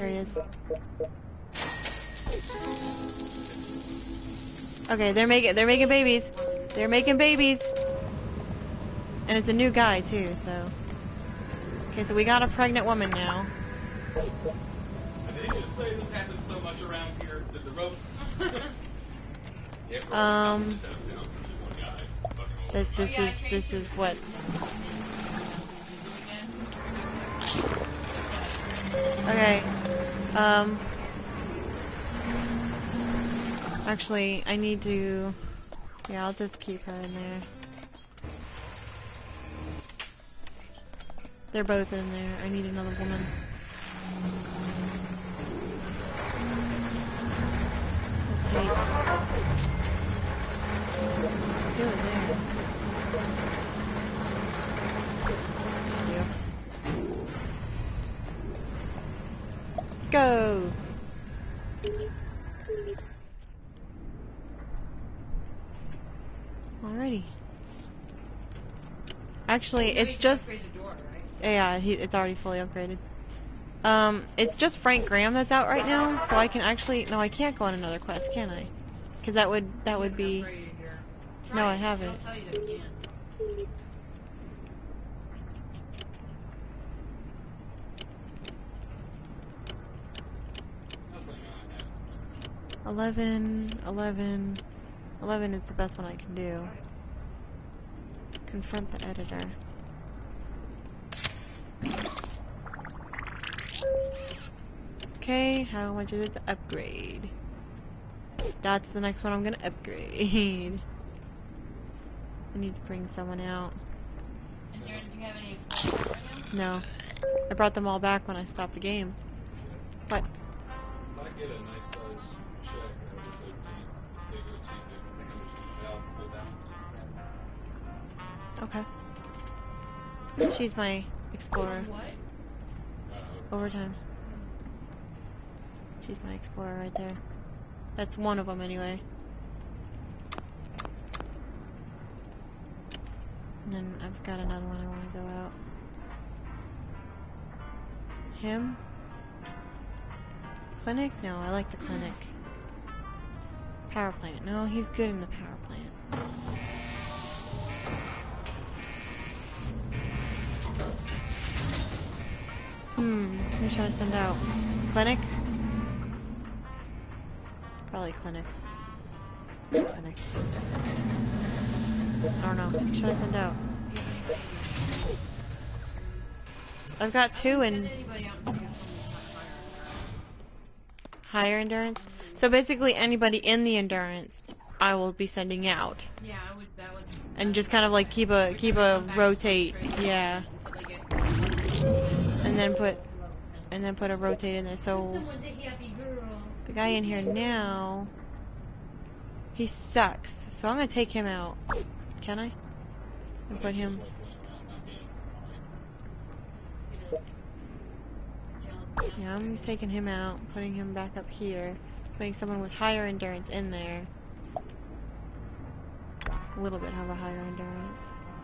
There he is. Okay, they're making babies. They're making babies. And it's a new guy too, so. Okay, so we got a pregnant woman now. Did he just say this happens so much around here that the rope? This is what. Okay. Actually, I need to. Yeah, I'll just keep her in there. They're both in there. I need another woman. Okay. Do it there. Go! Alrighty. Actually, it's just... Yeah, it's already fully upgraded. It's just Frank Graham that's out right now, so I can actually... No, I can't go on another quest, can I? Because that would be... No, I haven't. Eleven is the best one I can do. Confront the editor. Okay, how much is it to upgrade? That's the next one I'm gonna upgrade. I need to bring someone out. Do you have any explorers right No. now? I brought them all back when I stopped the game. But If I get a nice size check, I would say see this big achievement full balance. okay. She's my explorer. What? Overtime. She's my explorer right there. That's one of them anyway. And then I've got another one I want to go out. Him? Clinic? No, I like the clinic. Power plant. No, he's good in the power plant. Who should I send out? Clinic? Probably clinic. Clinic. I don't know. Who should I send out? I've got two in higher endurance. So basically anybody in the endurance I will be sending out. Yeah, that would and just kind of like keep a rotate, yeah. And then put a rotate in there. So the guy in here now, he sucks. So I'm gonna take him out. Can I? And put him. Yeah, I'm taking him out, putting him back up here, putting someone with higher endurance in there. A little bit of a higher endurance.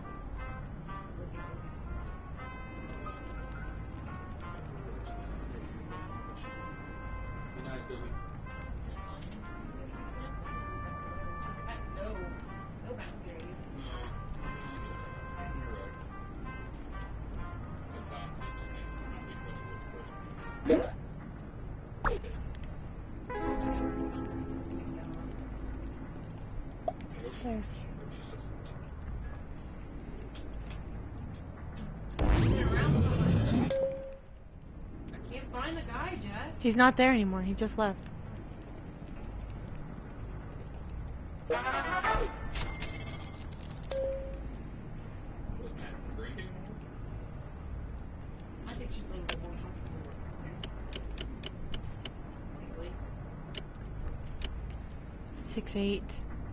No boundaries. There. I can't find the guy, Jess. He's not there anymore. He just left. I think she's a little bit more comfortable with her. 6'8".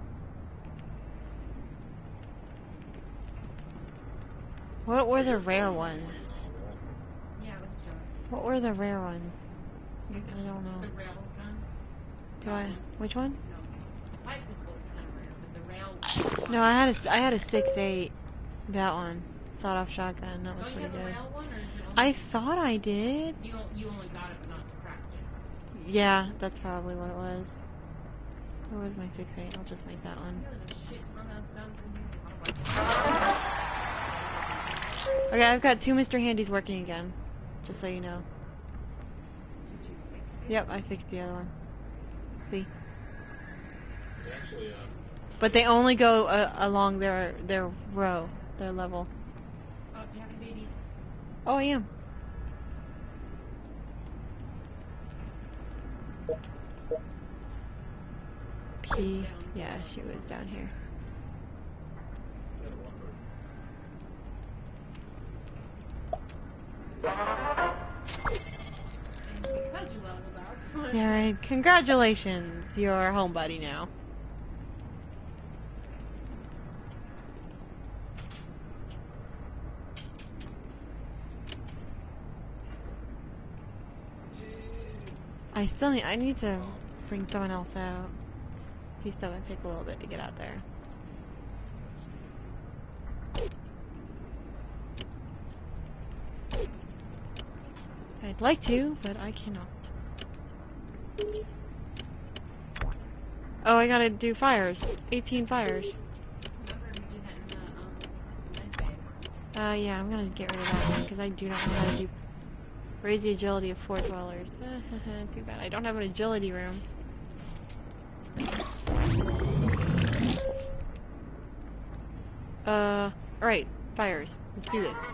What were the rare ones? Yeah, let's do it. What were the rare ones? I don't know. The rail gun? Do I? Which one? No. The pipe pistol's kind of rare, but the rail... No, I had a 6'8". That one. Sawed-off shotgun. That was Don't you pretty have a good. rail one, or is it only... I thought I did. You only got it, but not the crack Yeah, that's probably what it was. Where was my 6.8? I'll just make that one. There's a shit ton of guns in here. Okay, I've got 2 Mr. Handys working again. Just so you know. Yep, I fixed the other one. See? They actually, But they only go along their row, their level. Oh, do you have a baby? Oh, I am. P. Yeah, she was down here. Because you leveled up. Yeah, right. Congratulations, you're a homebody now. I need to bring someone else out. He's still gonna take a little bit to get out there. I'd like to, but I cannot. Oh, I gotta do fires. 18 fires. Remember we did that in the med bay. Yeah, I'm gonna get rid of that one because I do not know how to do. Raise the agility of 4 dwellers. Too bad. I don't have an agility room. Alright, fires. Let's do this.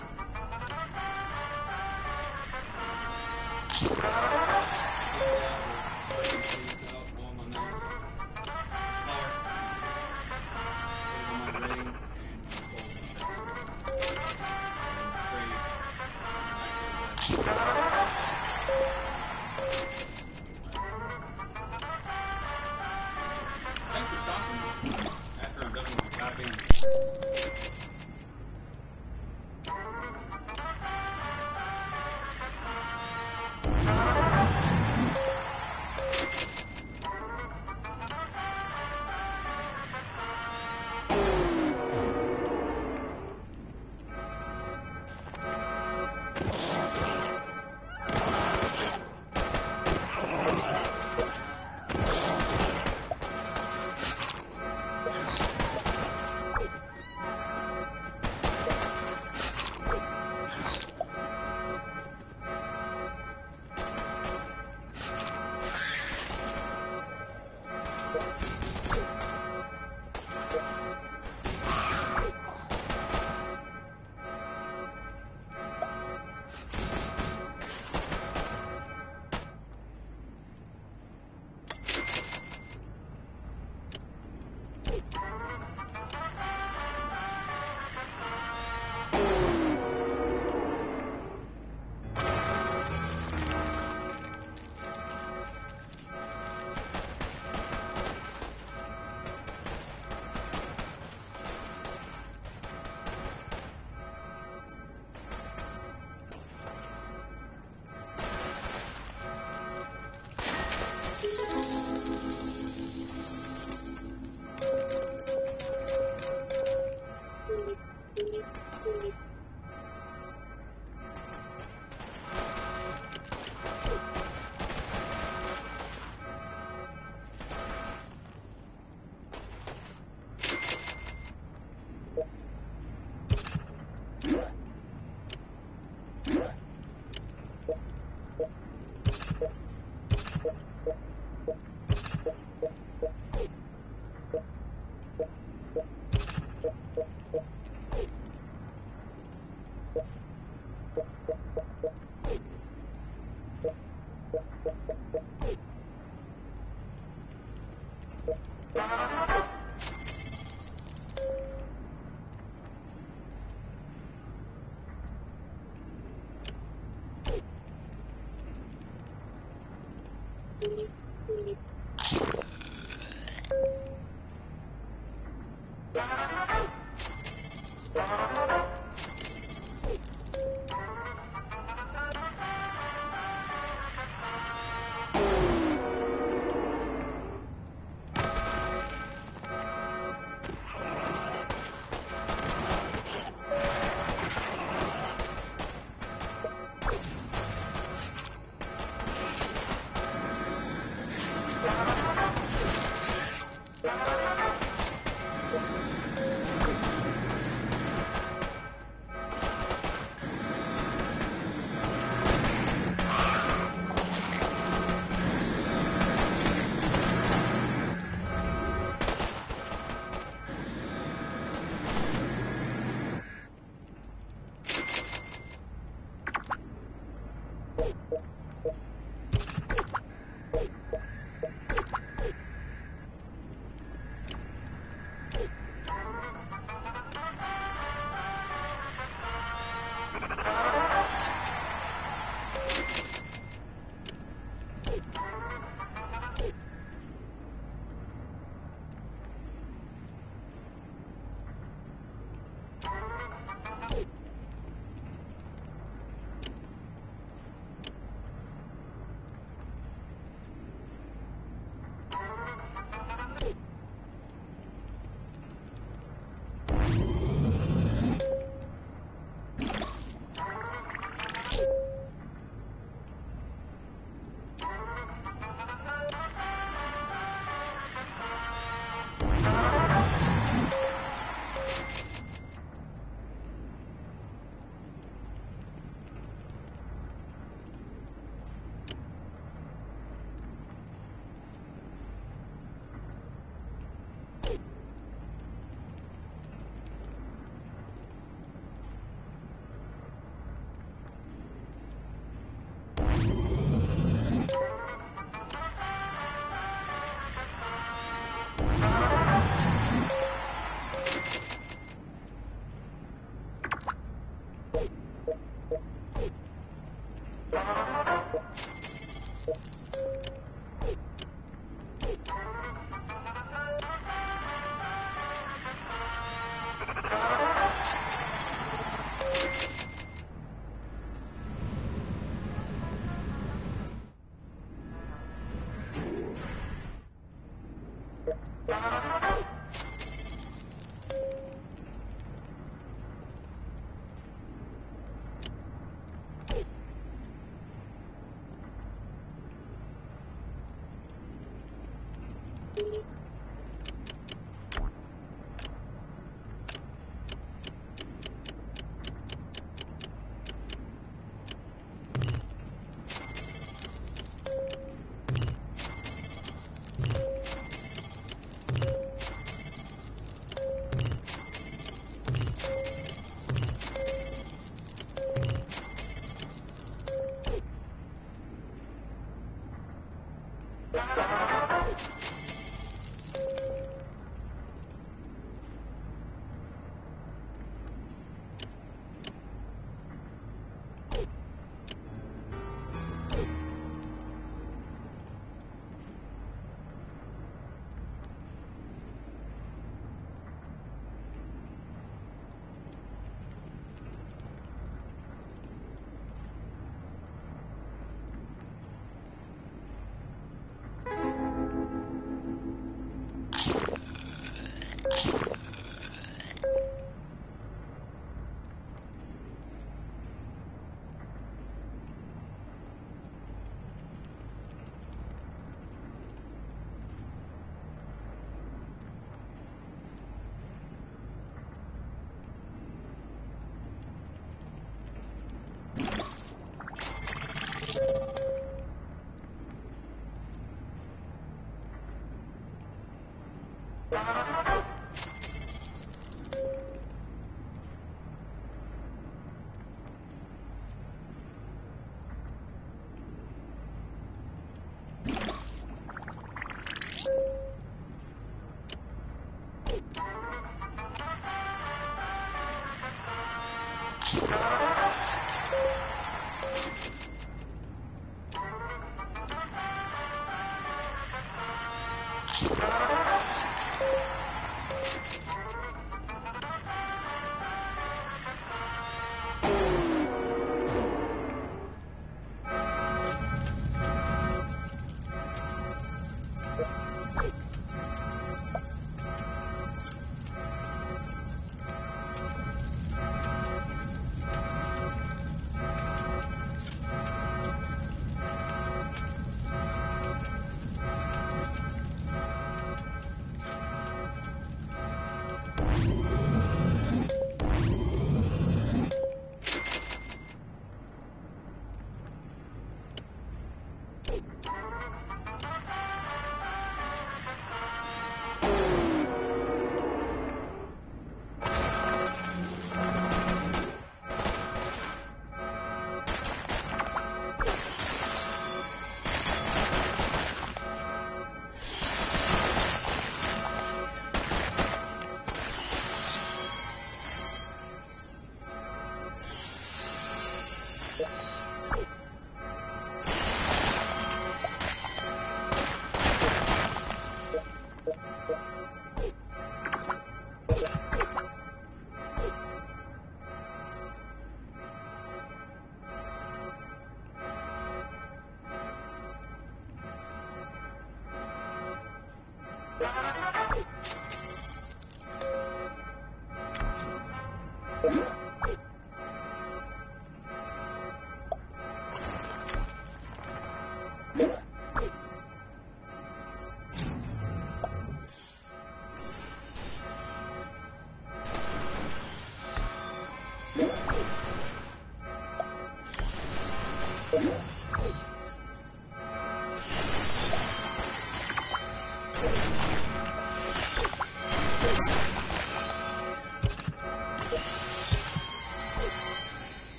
Thanks for stopping me after I'm done with my copying.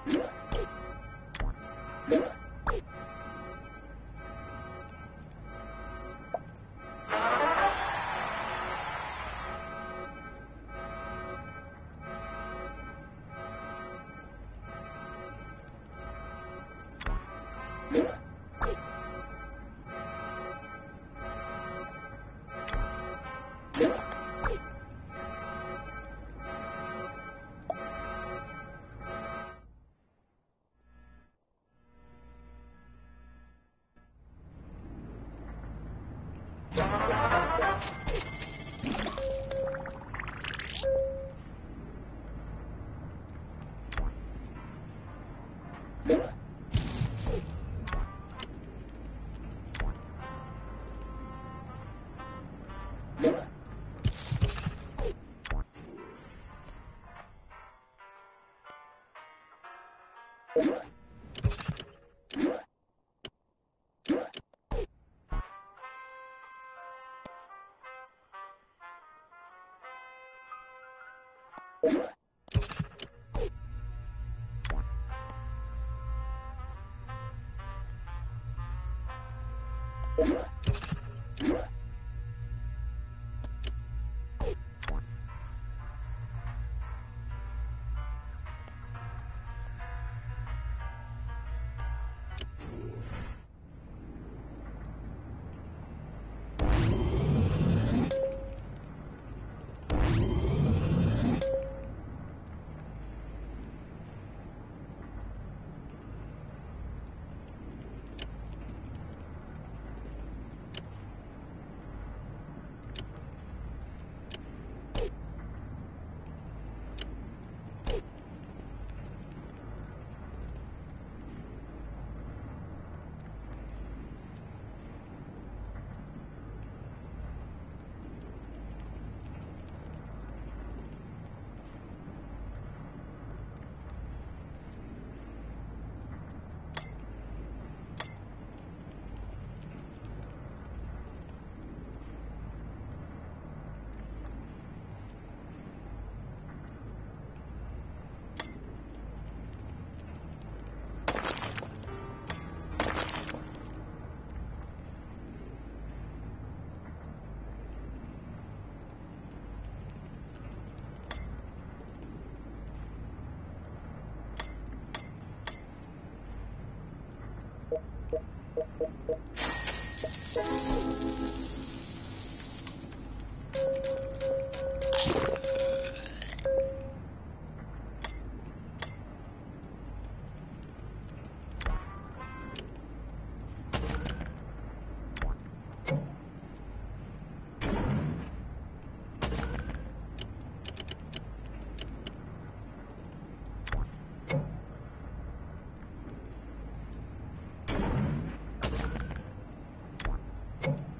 Okay.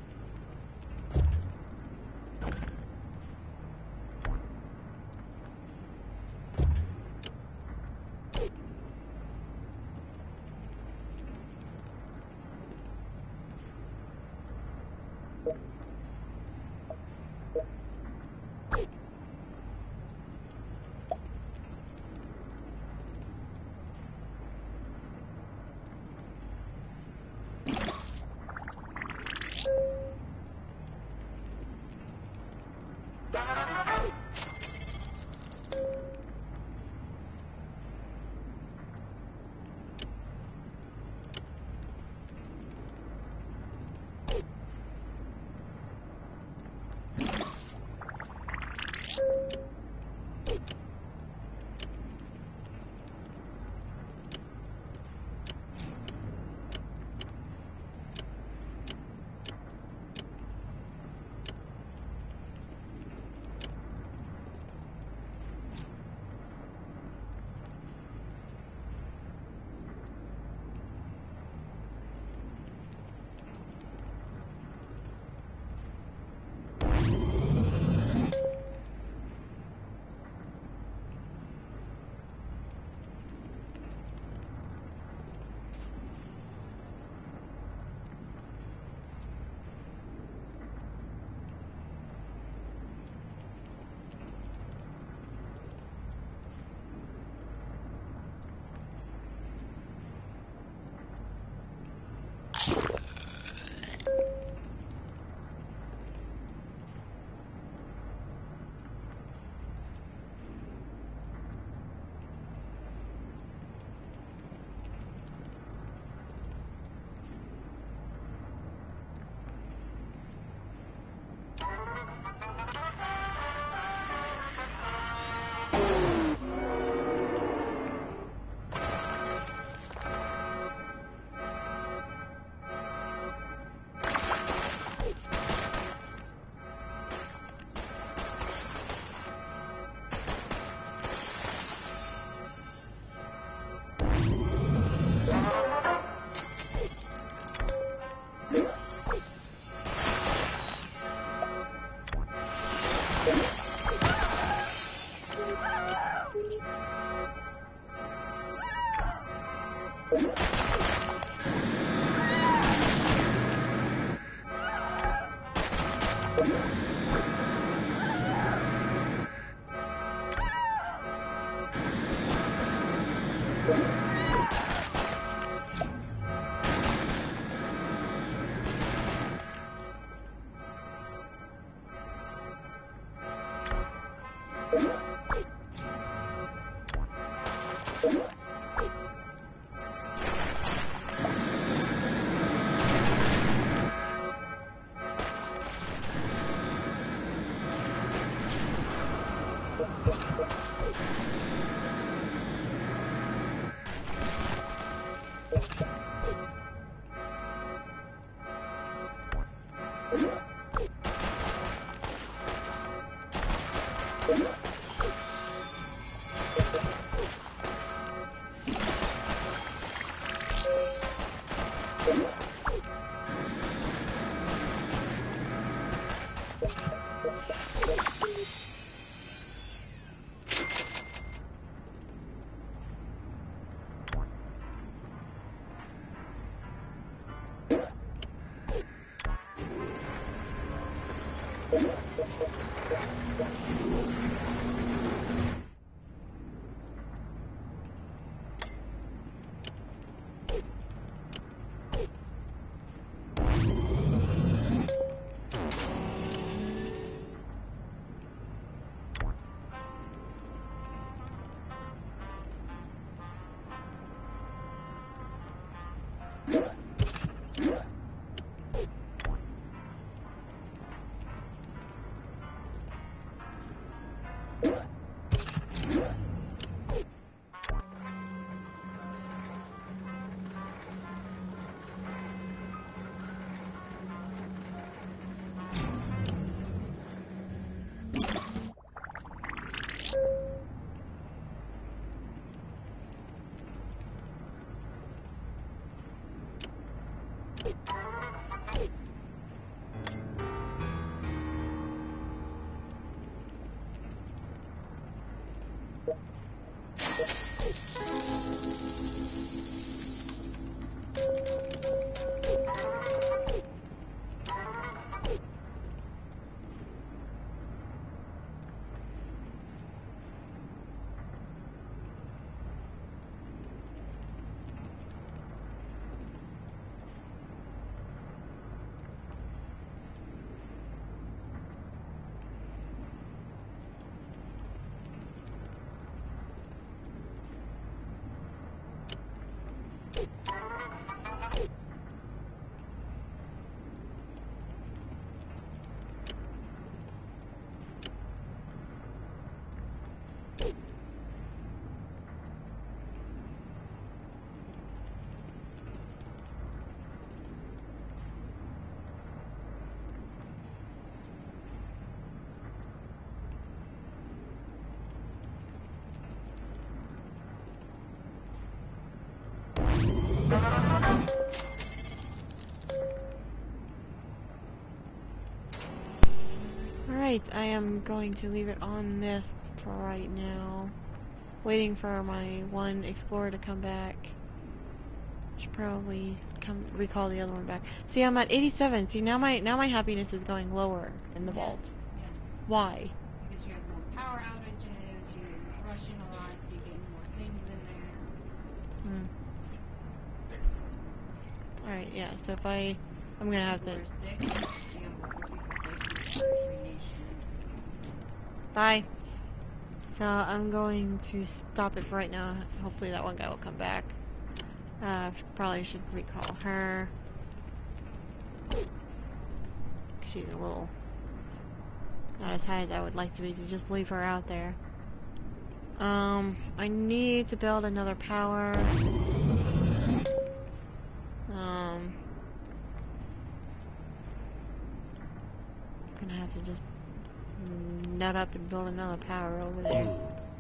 Alright, I am going to leave it on this for right now. Waiting for my one explorer to come back. Should probably recall the other one back. See, I'm at 87. See, now my happiness is going lower in the vault. Yes. Why? Because you have more power outages, you're rushing a lot, so you get more things in there. Alright, yeah, so if I'm gonna have to... People are sick, you have lots of people sick, radiation. Bye. So I'm going to stop it for right now. Hopefully that one guy will come back. Probably should recall her. She's a little not as high as I would like to be to just leave her out there. I need to build another power. Gonna have to just nut up and build another power over there.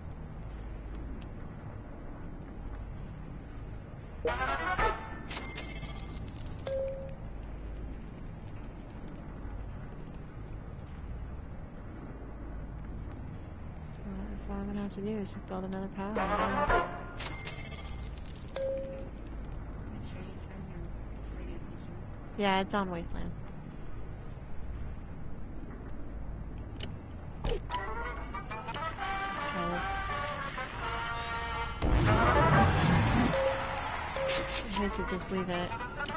So that's what I'm gonna have to do is just build another power. Yeah, it's on Wasteland. Let's try this. I hate to just leave it.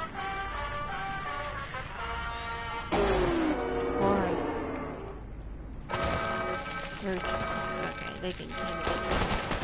Chorus. Okay, they can handle it.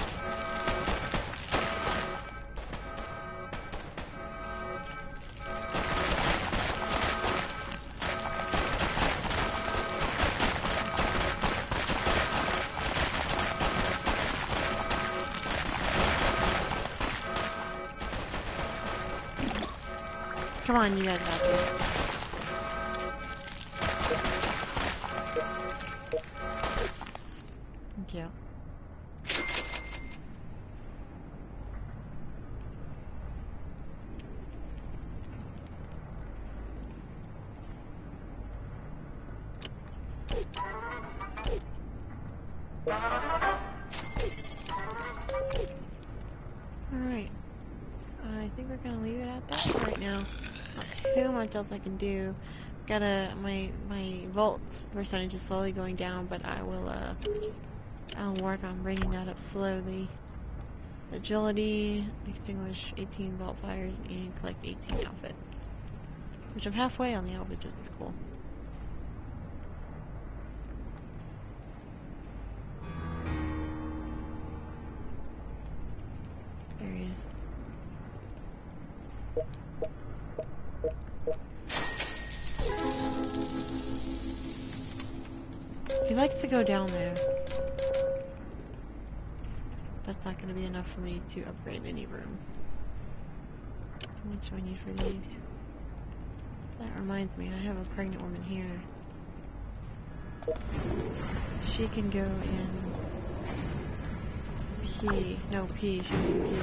Come on, you guys got this. Thank you. Alright. I think we're gonna leave it at that right now. Not too much else I can do. My volt percentage is slowly going down, but I'll work on bringing that up slowly. Agility, extinguish 18 vault fires, and collect 18 outfits. Which I'm halfway on the outfit, which is cool. There he is. He likes to go down there. That's not going to be enough for me to upgrade any room. How much do I need for these? That reminds me, I have a pregnant woman here. She can go in P. No, P. She can do P.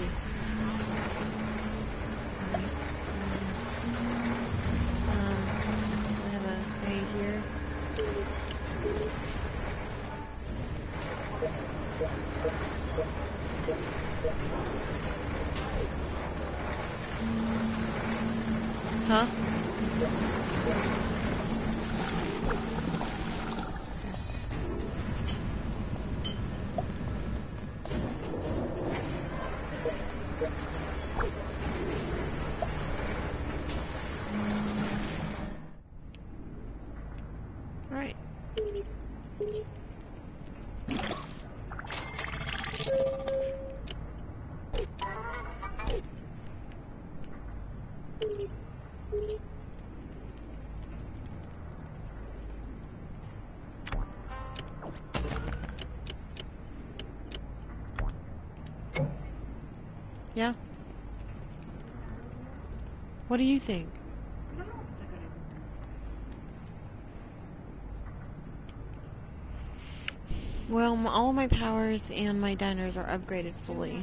Alright. I have a A here. Huh? Right. Yeah? What do you think? I don't know if it's a good idea. Well, all my powers and my diners are upgraded fully.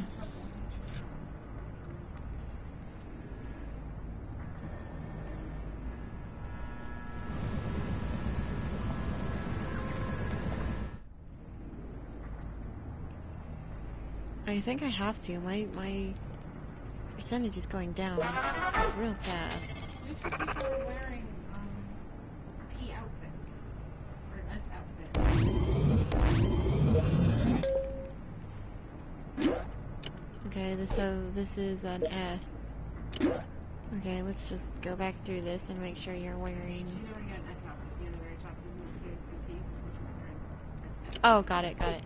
I think I have to. My percentage is going down real fast. We should start wearing P outfits. Or S outfits. Okay, so this is an S. Okay, let's just go back through this and make sure you're wearing... She's already got an S outfit. The other very top is the petite, which is wearing S. Oh, got it, got it.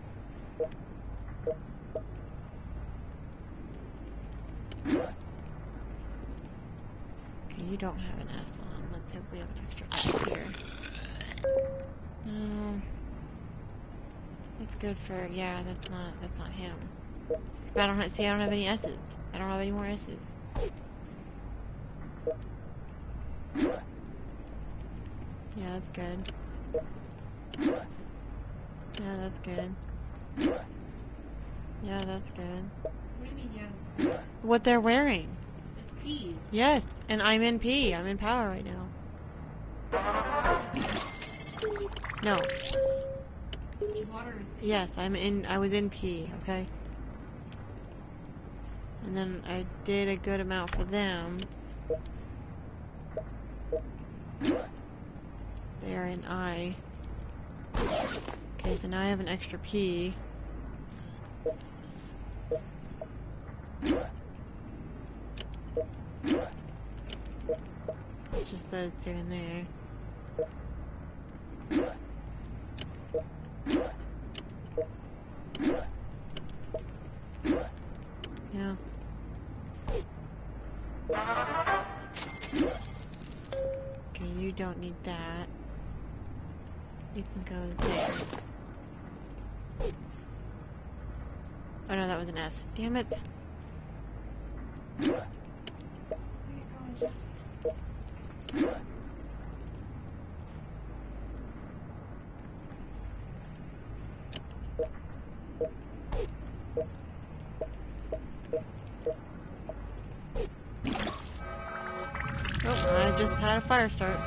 Okay, you don't have an S on. Let's hope we have an extra S here. No. That's good for... Yeah, that's not him. But I don't have, see, I don't have any S's. I don't have any more S's. Yeah, that's good. Yeah, that's good. Yeah, that's good. What do you mean, yeah, it's good? What they're wearing. It's P. Yes, and I'm in P. I'm in power right now. No. Water is P. Yes, I was in P, okay? And then I did a good amount for them. there and I. Okay, so now I have an extra P. It's just those two in there. Yeah. Okay, you don't need that. You can go there. Oh no, that was an S. Damn it. Where you going, Jess? Oh, I just had a fire start.